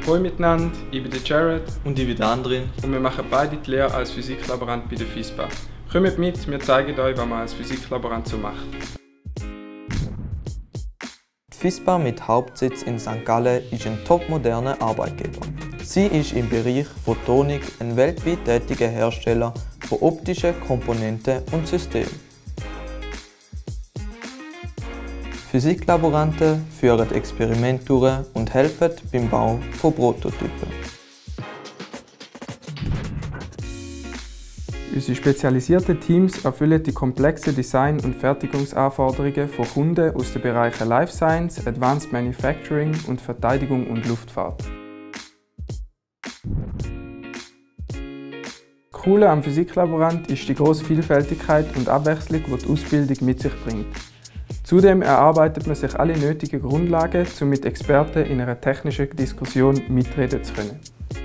Hallo miteinander, ich bin der Jared und ich bin der Andrin und wir machen beide die Lehre als Physiklaborant bei der FISPA. Kommt mit, wir zeigen euch, was man als Physiklaborant so macht. Die FISPA mit Hauptsitz in St. Gallen ist ein topmoderner Arbeitgeber. Sie ist im Bereich Photonik ein weltweit tätiger Hersteller von optischen Komponenten und Systemen. Physiklaboranten führen Experimente durch und helfen beim Bau von Prototypen. Unsere spezialisierten Teams erfüllen die komplexen Design- und Fertigungsanforderungen von Kunden aus den Bereichen Life Science, Advanced Manufacturing und Verteidigung und Luftfahrt. Das Coole am Physiklaborant ist die grosse Vielfältigkeit und Abwechslung, die die Ausbildung mit sich bringt. Zudem erarbeitet man sich alle nötigen Grundlagen, um mit Experten in einer technischen Diskussion mitreden zu können.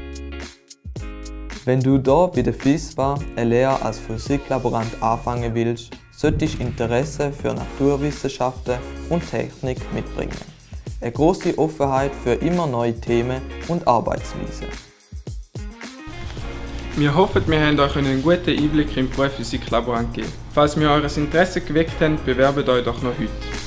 Wenn du hier bei der FISPA eine Lehre als Physiklaborant anfangen willst, solltest du Interesse für Naturwissenschaften und Technik mitbringen. Eine grosse Offenheit für immer neue Themen und Arbeitsweisen. Wir hoffen, wir haben euch einen guten Einblick im Beruf Physiklaborant gegeben. Falls wir eures Interesse geweckt haben, bewerbt euch doch noch heute.